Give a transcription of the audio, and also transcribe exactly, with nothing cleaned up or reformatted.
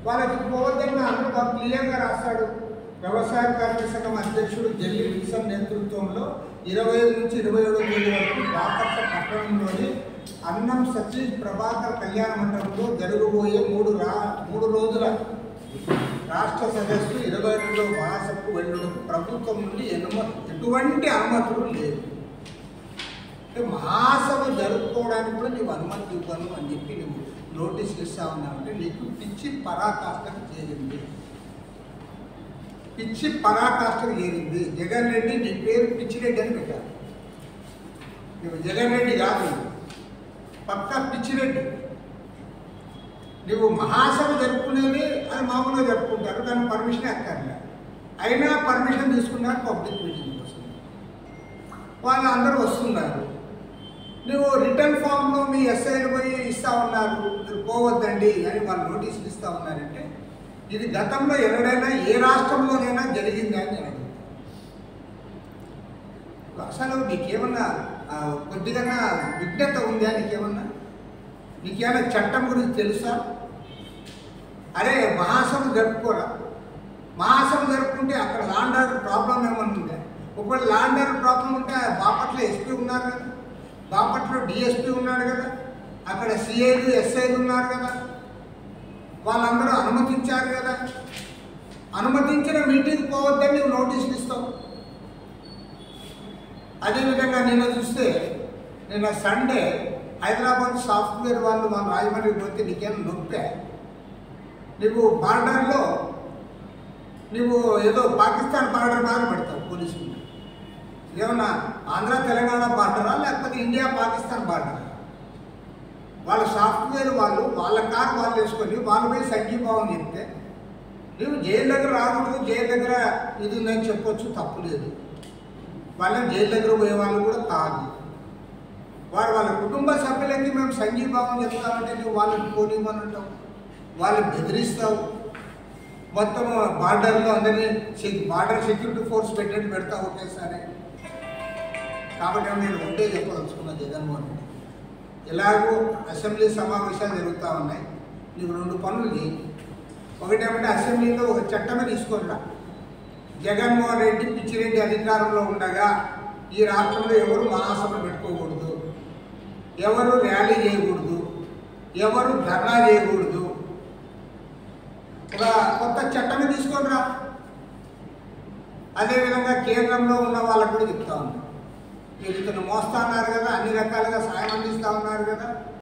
వాళ్ళకి పోవద్దని అందరూ బాగా క్లియర్గా రాశాడు. వ్యవసాయ కార్మిక సంఘం అధ్యక్షుడు జల్లి విల్సన్ నేతృత్వంలో ఇరవై ఐదు నుంచి ఇరవై ఏడవ తేదీ వరకు బాపట్ల పట్టణంలోని అన్నం సతీష్ ప్రభాకర్ కళ్యాణ మండపంలో జరగబోయే మూడు రా మూడు రోజుల రాష్ట్ర సదస్సు ఇరవై రెండవ మహాసభకు వెళ్ళడం ప్రభుత్వం నుండి ఎనుమ ఎటువంటి అనుమతులు లేవు. అంటే మహాసభ జరుపుకోవడానికి కూడా నీవు అనుమతి ఇవ్వను అని చెప్పి నువ్వు నోటీసులు ఇస్తా ఉన్నావంటే నీకు పిచ్చి పరాకాష్ఠకు చేరింది. పిచ్చి పరాకాష్ఠకు చేరింది. జగన్ రెడ్డి నీ పేరు పిచ్చిరెడ్డి అని పెట్టారు. నువ్వు జగన్ రెడ్డి కాదు, పక్కా పిచ్చిరెడ్డి. నువ్వు మహాసభ జరుపుకునేది అది మామూలుగా జరుపుకుంటారు, దానికి పర్మిషన్ ఎక్కర్లే. అయినా పర్మిషన్ తీసుకున్నారు పబ్లిక్ మీటింగ్ కోసం. వాళ్ళు అందరూ వస్తున్నారు. నువ్వు రిటర్న్ ఫామ్లో మీ ఎస్ఐలు పోయి ఇస్తూ ఉన్నారు, మీరు పోవద్దండి అని వాళ్ళు నోటీసులు ఇస్తూ ఉన్నారంటే ఇది గతంలో ఎక్కడైనా ఏ రాష్ట్రంలోనైనా జరిగిందా అని నేను అడుగుతాను. అసలు నీకేమన్నా కొద్దిగా విజ్ఞత ఉందా? నీకేమన్నా నీకేమైనా చట్టం గురించి తెలుసా? అరే మహాసభ జరుపుకోరా, మహాసభ జరుపుకుంటే అక్కడ లాండ్ ఆర్డర్ ప్రాబ్లం ఏమన్నా ఉందా? ఒకవేళ లాండ్ ఆర్డర్ ప్రాబ్లం ఉంటే బాపట్ల ఎస్పీ ఉన్నారు కదా, బాపట్ల డిఎస్పీ ఉన్నాడు కదా, అక్కడ సిఐలు ఎస్ఐలు ఉన్నారు కదా, వాళ్ళందరూ అనుమతించారు కదా. అనుమతించిన మీటింగ్ పోవద్దని నువ్వు నోటీసులు ఇస్తావు. అదేవిధంగా నిన్న చూస్తే నిన్న సండే హైదరాబాద్ సాఫ్ట్వేర్ వాళ్ళు వాళ్ళు రాజమండ్రి పోతే నీకేం నొప్పే? నువ్వు బార్డర్లో నువ్వు ఏదో పాకిస్తాన్ బార్డర్ బాగా పెడతావు పోలీసులు. ఏమన్నా ఆంధ్ర తెలంగాణ బార్డరా లేకపోతే ఇండియా పాకిస్తాన్ బార్డరా? వాళ్ళ సాఫ్ట్వేర్ వాళ్ళు వాళ్ళ కార్ వాళ్ళు వేసుకొని వాళ్ళు పోయి సంఘీభావం చెప్తే నువ్వు జైలు దగ్గర రాకూడదు, జైలు దగ్గర ఇది ఉందని చెప్పొచ్చు, తప్పు లేదు. వాళ్ళని జైలు దగ్గర పోయే వాళ్ళు కూడా కాదు. వారు వాళ్ళ కుటుంబ సభ్యులకి మేము సంఘీభావం చెప్తామంటే నువ్వు వాళ్ళని పోనీమని అంటావు, వాళ్ళని బెదిరిస్తావు. మొత్తం బార్డర్లో అందరినీ బార్డర్ సెక్యూరిటీ ఫోర్స్ పెట్టినట్టు పెడతావు ఒకేసారి. కాబట్టి నేను ఉంటే చెప్పదలుచుకున్నా జగన్మోహన్ రెడ్డి, ఎలాగో అసెంబ్లీ సమావేశాలు జరుగుతూ ఉన్నాయి, నీకు రెండు పనులు చేయి. ఒకటేమంటే అసెంబ్లీలో ఒక చట్టమే తీసుకున్నా, జగన్మోహన్ రెడ్డి పిచ్చిరెడ్డి అధికారంలో ఉండగా ఈ రాష్ట్రంలో ఎవరు మహాసభ పెట్టుకోకూడదు, ఎవరు ర్యాలీ చేయకూడదు, ఎవరు ధర్నా చేయకూడదు, ఒక కొత్త చట్టమే తీసుకొని రా. అదేవిధంగా కేంద్రంలో ఉన్న వాళ్ళకు కూడా చెప్తా ఉన్నా, మీరు ఇతను మోస్తా ఉన్నారు కదా, అన్ని రకాలుగా సాయం అందిస్తూ ఉన్నారు కదా,